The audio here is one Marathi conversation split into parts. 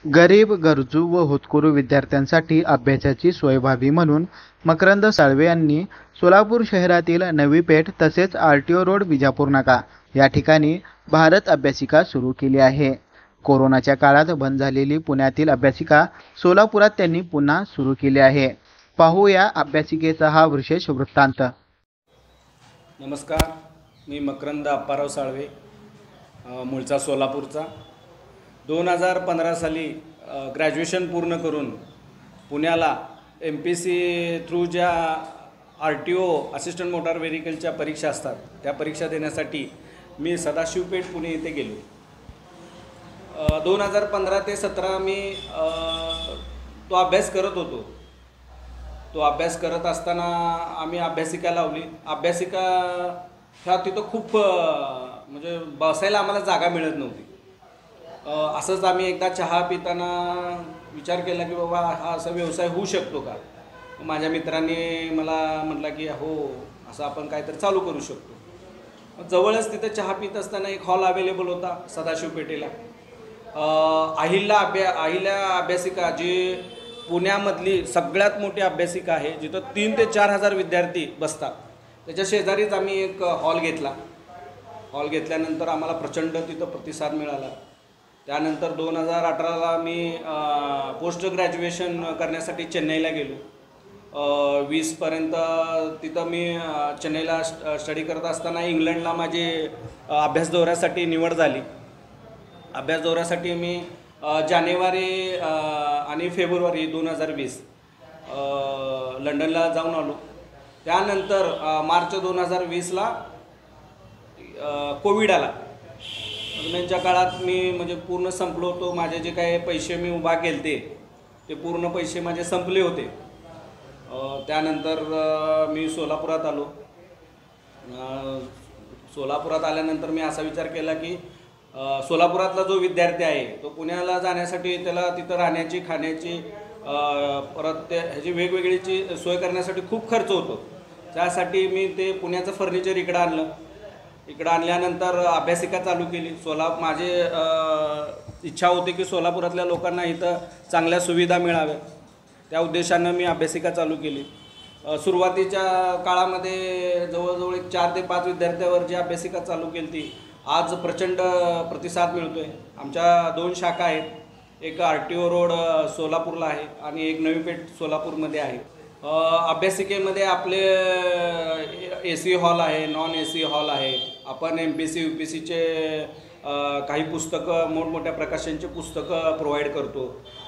गरीब, गरजू व होतकरू विद्यार्थ्यांसाठी अभ्यासाची सोय व्हावी म्हणून मकरंद साळवे यांनी सोलापूर शहरातील नवी पेठ तसेच आरटीओ रोड विजापूर नाका या ठिकाणी भारत अभ्यासिका सुरू केली आहे. कोरोनाच्या काळात बंद झालेली पुण्यातील अभ्यासिका सोलापुरात त्यांनी पुन्हा सुरू केली आहे. पाहूया अभ्यासिकेचा हा विशेष वृत्तांत. नमस्कार, मी मकरंद अप्पाराव साळवे, मूळचा सोलापूरचा. 2015 साली ग्रॅज्युएशन पूर्ण करून पुण्याला MPC थ्रू ज्या RTO असिस्टंट मोटार व्हेरिकलच्या परीक्षा असतात त्या परीक्षा देण्यासाठी मी सदाशिवपेठ पुणे येथे गेलो. 2015 ते 17 मी तो अभ्यास करत होतो. तो अभ्यास करत असताना आम्ही अभ्यासिका लावली. अभ्यासिका ह्या तिथं खूप म्हणजे बसायला आम्हाला जागा मिळत नव्हती. असंच आम्ही एकदा चहा पिताना विचार केला की बाबा हा असा व्यवसाय होऊ शकतो का. माझ्या मित्रांनी मला म्हटलं की हो, असं आपण काहीतरी चालू करू शकतो. जवळच तिथं चहा पित असताना एक हॉल अवेलेबल होता सदाशिव पेठेला. अहिल्या अभ्यासिका जी पुण्यामधली सगळ्यात मोठी अभ्यासिका आहे, जिथं 3,000 ते 4,000 विद्यार्थी बसतात. त्याच्या शेजारीच आम्ही एक हॉल घेतला. हॉल घेतल्यानंतर आम्हाला प्रचंड तिथं प्रतिसाद मिळाला. त्यानंतर 2018ला मी पोस्ट ग्रॅज्युएशन करण्यासाठी चेन्नईला गेलो. 20पर्यंत तिथं मी चेन्नईला स्टडी करत असताना इंग्लंडला माझी अभ्यास दौऱ्यासाठी निवड झाली. अभ्यास दौऱ्यासाठी मी जानेवारी आणि फेब्रुवारी 2020 लंडनला जाऊन आलो. त्यानंतर मार्च 2020ला कोविड आला. दरम्यानच्या काळात मी म्हणजे पूर्ण संपलो होतो. माझे जे काही पैसे मी उभा केले ते पूर्ण पैसे माझे संपले होते. त्यानंतर मी सोलापुरात आलो. सोलापुरात आल्यानंतर मी असा विचार केला की सोलापुरातला जो विद्यार्थी आहे तो पुण्याला जाण्यासाठी त्याला तिथं राहण्याची, खाण्याची, परत ह्याची वेगवेगळीची सोय करण्यासाठी खूप खर्च होतो. त्यासाठी मी ते पुण्याचं फर्निचर इकडं आणलं. इकडं आणल्यानंतर अभ्यासिका चालू केली. माझे इच्छा होती की सोलापुरातल्या लोकांना इथं चांगल्या सुविधा मिळाव्या. त्या उद्देशानं मी अभ्यासिका चालू केली. सुरुवातीच्या काळामध्ये जवळजवळ 4 ते 5 विद्यार्थ्यावर जी अभ्यासिका चालू केली ती आज प्रचंड प्रतिसाद मिळतो आहे. आमच्या 2 शाखा आहेत. एक RTO रोड सोलापूरला आहे आणि एक नवी पेठ सोलापूरमध्ये आहे. अभ्यासिकेमध्ये आपले AC हॉल आहे, नॉन AC हॉल आहे. आपण MPC UPCचे काही पुस्तकं, मोठमोठ्या प्रकाशनचे पुस्तकं प्रोव्हाइड करतो.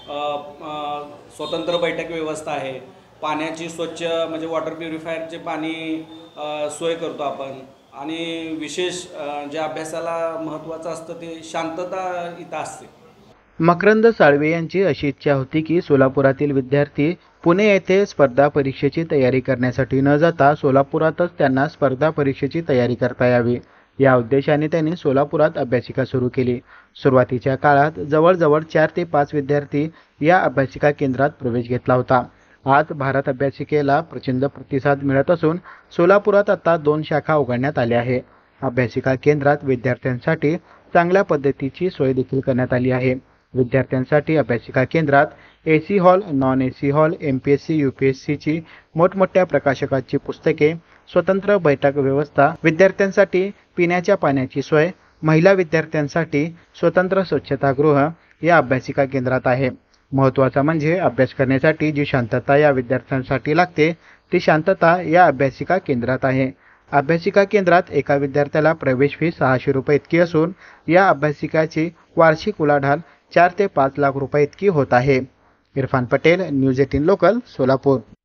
स्वतंत्र बैठक व्यवस्था आहे. पाण्याची स्वच्छ म्हणजे वॉटर प्युरिफायरचे पाणी सोय करतो आपण. आणि विशेष जे अभ्यासाला महत्त्वाचं असतं ते शांतता इथं असते. मकरंद साळवे यांची अशी इच्छा होती की सोलापुरातील विद्यार्थी पुणे येथे स्पर्धा परीक्षेची तयारी करण्यासाठी न जाता सोलापुरातच त्यांना स्पर्धा परीक्षेची तयारी करता यावी. या उद्देशाने त्यांनी सोलापुरात अभ्यासिका सुरू केली. सुरुवातीच्या काळात जवळजवळ 4 ते 5 विद्यार्थी या अभ्यासिका केंद्रात प्रवेश घेतला होता. आज भारत अभ्यासिकेला प्रचंड प्रतिसाद मिळत असून सोलापुरात आता 2 शाखा उघडण्यात आल्या आहे. अभ्यासिका केंद्रात विद्यार्थ्यांसाठी चांगल्या पद्धतीची सोय देखील करण्यात आली आहे. विद्यार्थ्यांसाठी अभ्यासिका केंद्रात AC hall, non AC hall, MPSC UPSCची मोठमोठ्या प्रकाशकाची पुस्तके, स्वतंत्र बैठक व्यवस्था, विद्यार्थ्यांसाठी पिण्याच्या पाण्याची सोय, महिला विद्यार्थ्यांसाठी स्वतंत्र स्वच्छतागृह या अभ्यासिका केंद्रात आहे. महत्त्वाचा म्हणजे अभ्यास करण्यासाठी जी शांतता या विद्यार्थ्यांसाठी लागते ती शांतता या अभ्यासिका केंद्रात आहे. अभ्यासिका केंद्रात एका विद्यार्थ्याला प्रवेश फी 600 रुपये इतकी असून या अभ्यासिकाची वार्षिक उलाढाल 4 ते 5 लाख रुपये इतकी होत आहे. Irfan Patel, news 18 local, Solapur.